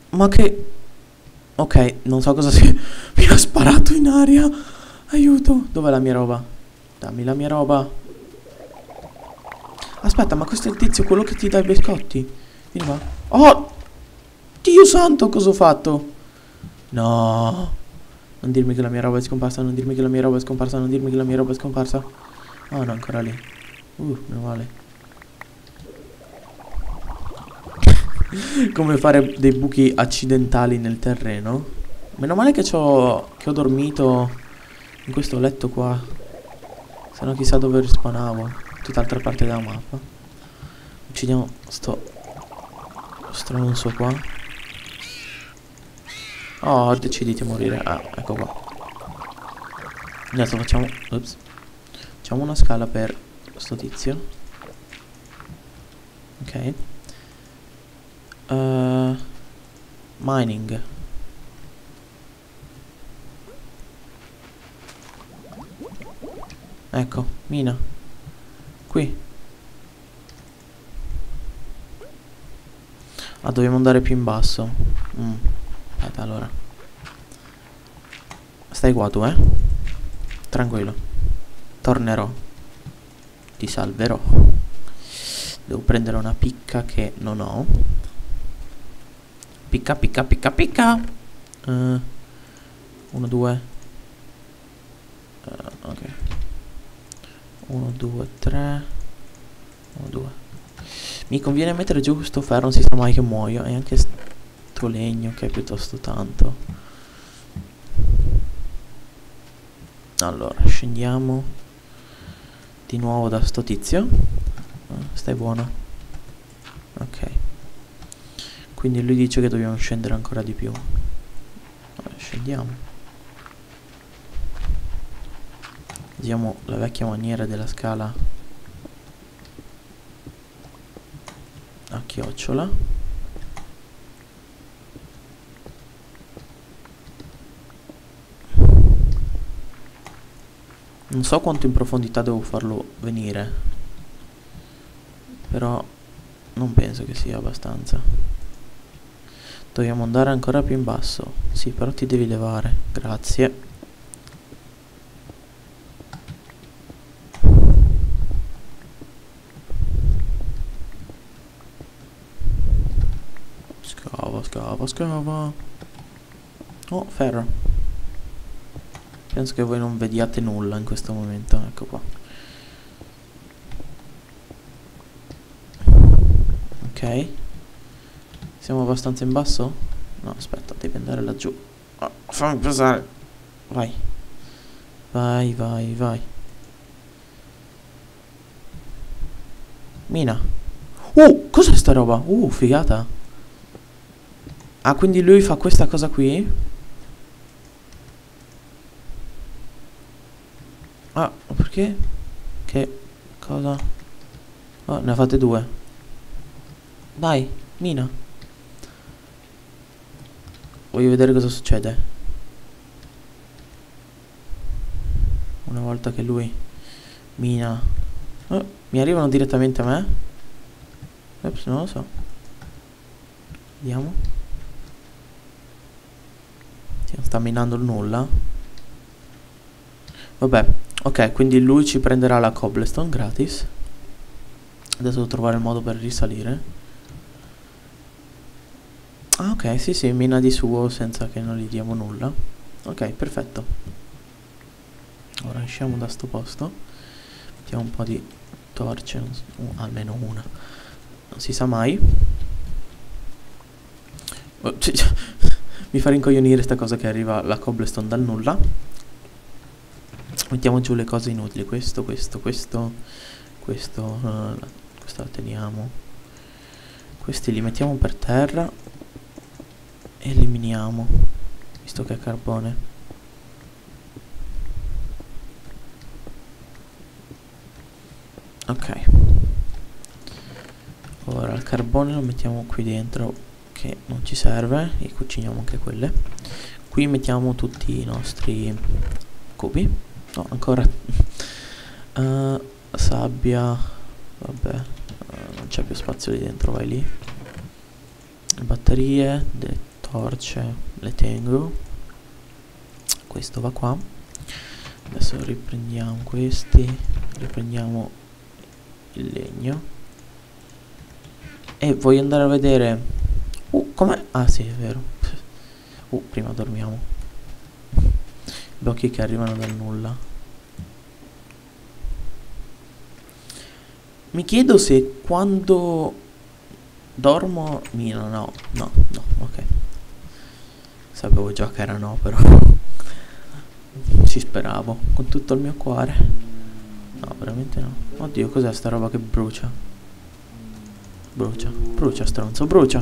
Ma che... Ok, non so cosa si... Mi ha sparato in aria. Aiuto. Dov'è la mia roba? Dammi la mia roba. Aspetta, ma questo è il tizio, quello che ti dà i biscotti. Vieni qua. Oh! Dio santo, cosa ho fatto? No. Non dirmi che la mia roba è scomparsa, non dirmi che la mia roba è scomparsa, non dirmi che la mia roba è scomparsa. Oh no, ancora lì. Meno male. Come fare dei buchi accidentali nel terreno. Meno male che ho dormito in questo letto qua. Se no chissà dove rispawnavo. Tutt'altra parte della mappa. Uccidiamo sto stronzo qua. Oh, deciditi a morire. Ah, ecco qua. Adesso facciamo... Ups. Facciamo una scala per sto tizio. Ok. Mining. Ecco, mina. Qui. Ah, dobbiamo andare più in basso. Aspetta, allora. Stai qua tu, tranquillo. Tornerò. Ti salverò. Devo prendere una picca che non ho. Picca, picca, picca, picca. 1, 2. Ok. 1, 2, 3. 1, 2. Mi conviene mettere giù questo ferro, non si sa mai che muoio. E anche sto legno che è piuttosto tanto. Allora, scendiamo di nuovo da sto tizio. Stai buono. Ok. Quindi lui dice che dobbiamo scendere ancora di più. Allora, scendiamo. Usiamo la vecchia maniera della scala a chiocciola. Non so quanto in profondità devo farlo venire, però non penso che sia abbastanza. Dobbiamo andare ancora più in basso. Sì, però ti devi levare. Grazie. Scava, scava, scava. Oh, ferro. Penso che voi non vediate nulla in questo momento. Ecco qua. Ok. Siamo abbastanza in basso? No, aspetta, devi andare laggiù. Oh, fammi passare. Vai. Vai, vai, vai. Mina. Cos'è sta roba? Figata. Ah, quindi lui fa questa cosa qui? Ah, perché? Che cosa? Oh, ne ha fatte 2. Dai, mina. Voglio vedere cosa succede. Una volta che lui mina. Mi arrivano direttamente a me? Ops, non lo so. Vediamo. Sta minando il nulla. Vabbè. Ok, quindi lui ci prenderà la cobblestone gratis. Adesso devo trovare il modo per risalire. Ah, ok, sì, sì, mina di suo senza che non gli diamo nulla. Ok, perfetto. Ora usciamo da sto posto. Mettiamo un po' di torce, almeno una. Non si sa mai. Mi fa rincoglionire sta cosa che arriva la cobblestone dal nulla. Mettiamo giù le cose inutili. Questo la teniamo. Questi li mettiamo per terra. Eliminiamo, visto che è carbone. Ok. Ora il carbone lo mettiamo qui dentro, che non ci serve. E cuciniamo anche quelle. Qui mettiamo tutti i nostri cubi. No, ancora sabbia. Vabbè, non c'è più spazio lì dentro, vai lì. Le batterie, torce le tengo. Questo va qua. Adesso riprendiamo questi. Riprendiamo il legno. E voglio andare a vedere. Com'è? Ah sì, è vero. Prima dormiamo. Blocchi che arrivano dal nulla. Mi chiedo se quando dormo no, ok. Sapevo già che era no, però ci speravo con tutto il mio cuore. No, veramente no. Oddio, cos'è sta roba che brucia? Brucia stronzo, brucia.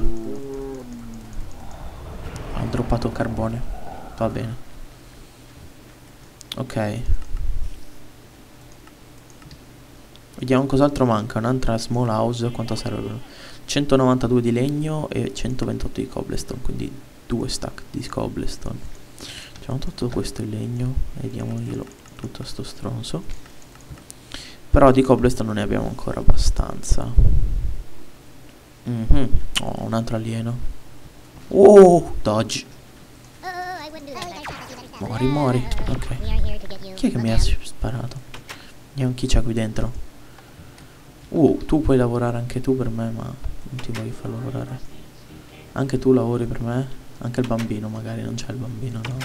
Ho droppato carbone. Va bene. Ok. Vediamo cos'altro manca. Un'altra small house. Quanto servono? 192 di legno e 128 di cobblestone. Quindi 2 stack di cobblestone. Facciamo tutto questo in legno e diamoglielo tutto a sto stronzo. Però di cobblestone non ne abbiamo ancora abbastanza. Oh, un altro alieno. Oh, dodge. Mori. Ok. Chi è che mi ha sparato? Vediamo chi c'è qui dentro. Tu puoi lavorare anche tu per me, ma non ti voglio far lavorare. Anche tu lavori per me? Anche il bambino, magari non c'è il bambino, no?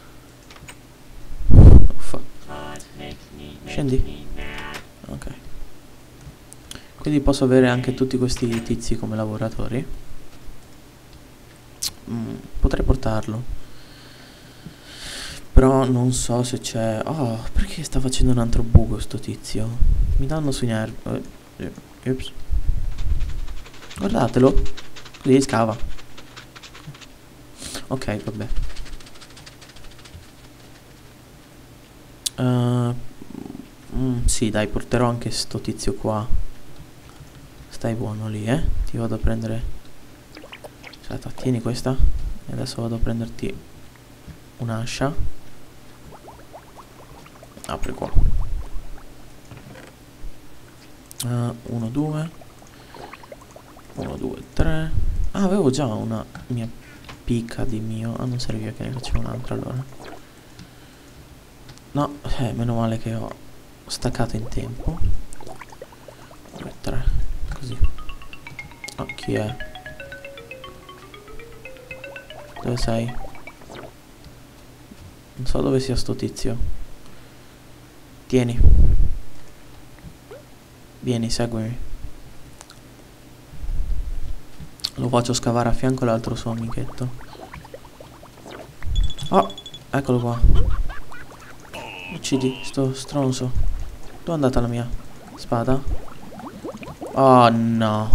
Uffa. Scendi. Ok. Quindi posso avere anche tutti questi tizi come lavoratori? Potrei portarlo. Però non so se c'è... Oh, perché sta facendo un altro buco sto tizio? Mi danno sui nervi. Ups. Guardatelo. Così scava. Ok, vabbè. Sì, dai, porterò anche sto tizio qua. Stai buono lì, Ti vado a prendere... Aspetta, tieni questa. E adesso vado a prenderti un'ascia. Apri qua. 1, 2. 1, 2, 3. Ah, avevo già una mia picca di mio. Ah, non serviva che ne facevo un'altra allora. No, meno male che ho staccato in tempo. 2, 3. Così. Oh, chi è? Dove sei? Non so dove sia sto tizio. Tieni. Vieni, seguimi. Lo faccio scavare a fianco all'altro suo amichetto. Oh, eccolo qua. Uccidi sto stronzo. Dove è andata la mia spada? Oh no.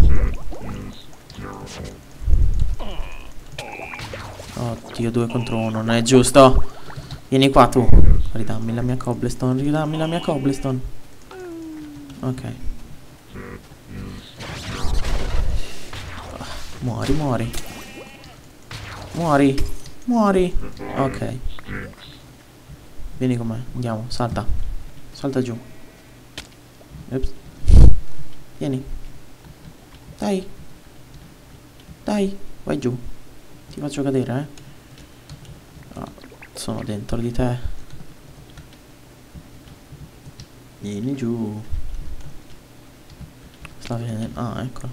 Oddio, 2 contro 1, non è giusto. Vieni qua tu. Ridammi la mia cobblestone, ridammi la mia cobblestone. Ok. Muori, muori. Muori. Muori. Ok. Vieni con me, andiamo, salta. Salta giù. Ups. Vieni. Dai. Dai, vai giù. Ti faccio cadere, sono dentro di te. Vieni giù. Sta venendo. Ah, eccolo.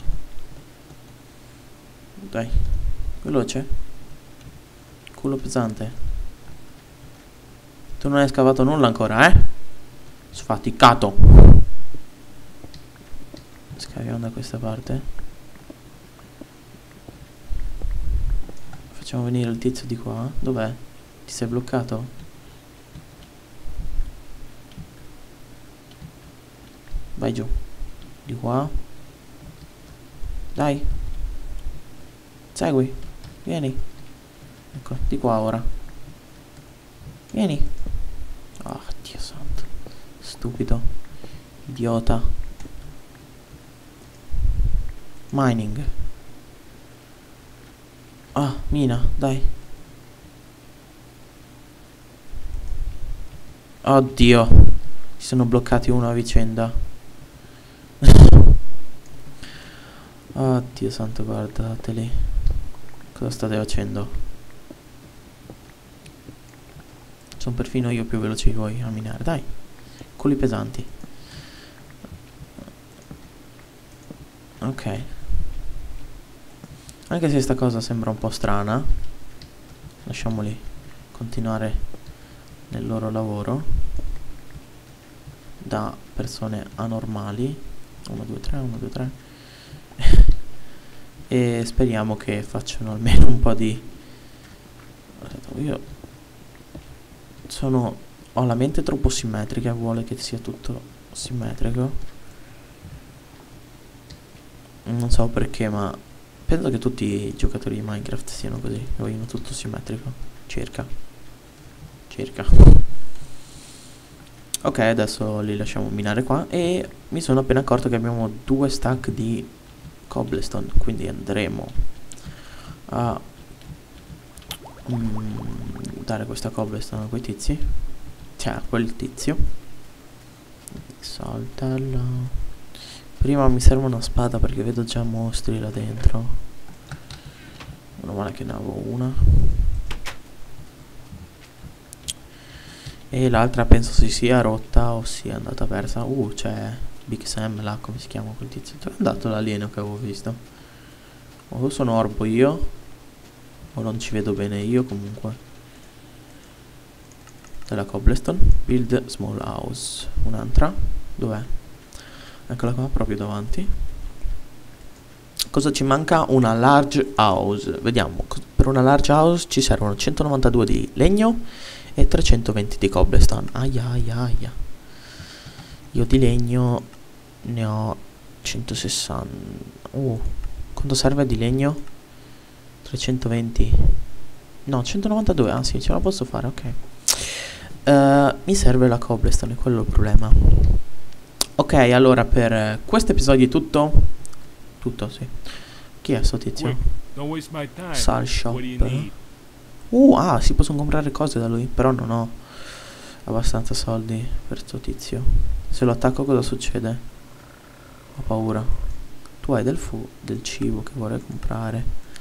Dai. Veloce. Culo pesante. Tu non hai scavato nulla ancora, Sfaticato. Scaviamo da questa parte. Facciamo venire il tizio di qua. Dov'è? Ti sei bloccato? Vai giù. Di qua. Dai. Segui. Vieni. Ecco, di qua ora. Vieni. Oh, Dio santo. Stupido. Idiota. Mining. Ah, mina, dai. Oddio. Si sono bloccati uno a vicenda. Oddio santo, guardateli. Cosa state facendo? Sono perfino io più veloce di voi a minare. Dai, culi pesanti. Ok. Anche se sta cosa sembra un po' strana, lasciamoli continuare nel loro lavoro da persone anormali. 1, 2, 3, 1, 2, 3. E speriamo che facciano almeno un po' di... Io ho la mente troppo simmetrica, vuole che sia tutto simmetrico. Non so perché, ma penso che tutti i giocatori di Minecraft siano così, vogliono tutto simmetrico. Circa. Ok, adesso li lasciamo minare qua. E mi sono appena accorto che abbiamo 2 stack di cobblestone, quindi andremo a dare questa cobblestone a quei tizi, cioè a quel tizio. Saltella. Prima mi serve una spada perché vedo già mostri là dentro. Meno male che ne avevo una. E l'altra penso si sia rotta o sia andata persa. C'è Big Sam là, come si chiama quel tizio? Dove è andato l'alieno che avevo visto? O sono orbo io, o non ci vedo bene io comunque. Della cobblestone. Build small house. Un'altra. Dov'è? Eccola qua, proprio davanti. Cosa ci manca? Una large house. Vediamo. Per una large house ci servono 192 di legno e 320 di cobblestone. Aia. Io di legno ne ho 160. Quanto serve di legno? 320. No, 192. Ah sì, ce la posso fare, ok. Mi serve la cobblestone, quello è il problema. Ok, allora per questo episodio è tutto. Tutto, sì. Chi è sto tizio? Sal shop. Si possono comprare cose da lui, però non ho abbastanza soldi per sto tizio. Se lo attacco cosa succede? Ho paura. Tu hai del cibo che vorrei comprare.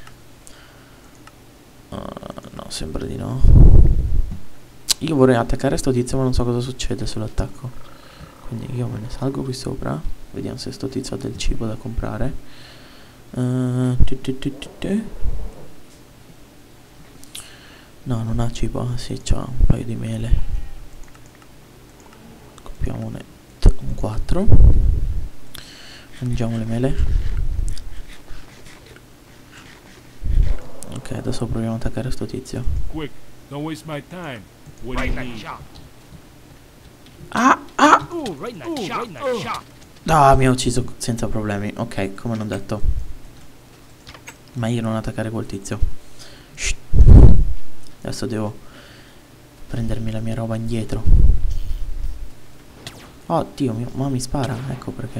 No, sembra di no. Io vorrei attaccare sto tizio ma non so cosa succede se lo attacco. Quindi io me ne salgo qui sopra. Vediamo se sto tizio ha del cibo da comprare. No, non ha cibo. Ah sì, c'ha un paio di mele. Compriamone un 4. Mangiamo le mele. Ok, adesso proviamo ad attaccare sto tizio. Quick, don't waste my time. What do you need? Mi ha ucciso senza problemi. Ok, come non detto. Ma io non attaccare quel tizio. Shh. Adesso devo prendermi la mia roba indietro. Oh Dio mio, ma mi spara. Ecco perché.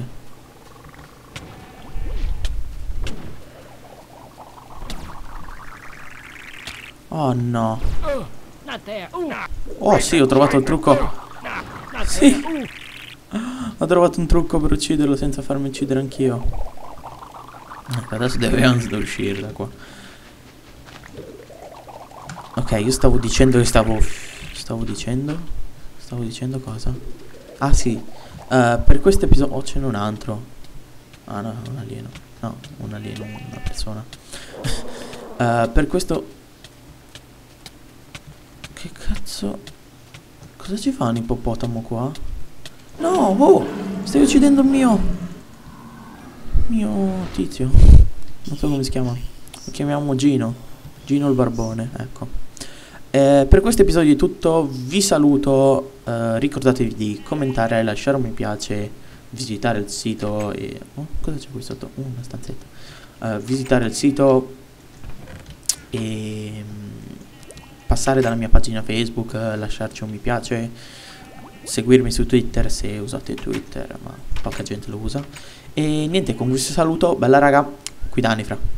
Oh no. Oh sì, ho trovato il trucco. Sì. Ho trovato un trucco per ucciderlo senza farmi uccidere anch'io. Adesso dobbiamo uscire da qua. Ok, io stavo dicendo che stavo dicendo cosa? Ah sì. Per questo episodio... Oh, ce n'è un altro. Ah no, un alieno. No, un alieno, una persona. Per questo... Che cazzo? Cosa ci fa un ippopotamo qua? No, stai uccidendo il mio tizio. Non so come si chiama. Lo chiamiamo Gino. Gino il barbone, ecco. Per questo episodio è tutto. Vi saluto. Ricordatevi di commentare, lasciare un mi piace, visitare il sito e... Oh, cosa c'è qui sotto? Una stanzetta. Visitare il sito e... passare dalla mia pagina Facebook, lasciarci un mi piace, seguirmi su Twitter se usate Twitter, ma poca gente lo usa. E niente, con questo saluto, bella raga, qui da Anifra.